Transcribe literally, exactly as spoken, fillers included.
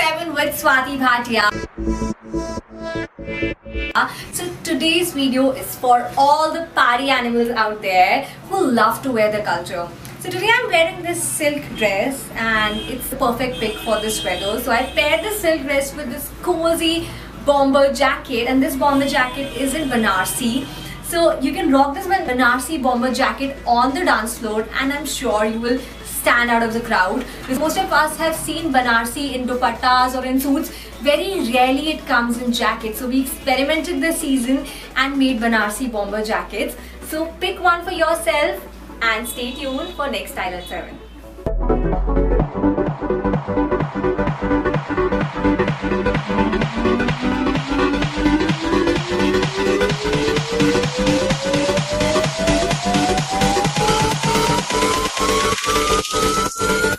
seven with Swati Bhatia. So today's video is for all the party animals out there who love to wear the culture. So today I'm wearing this silk dress and it's the perfect pick for this weather. So I paired the silk dress with this cozy bomber jacket, and this bomber jacket is in Banarsi. So you can rock this Banarsi bomber jacket on the dance floor and I'm sure you will stand out of the crowd. Because most of us have seen Banarsi in dupattas or in suits. Very rarely it comes in jackets. So we experimented this season and made Banarsi bomber jackets. So pick one for yourself and stay tuned for next style at seven. We'll be right back.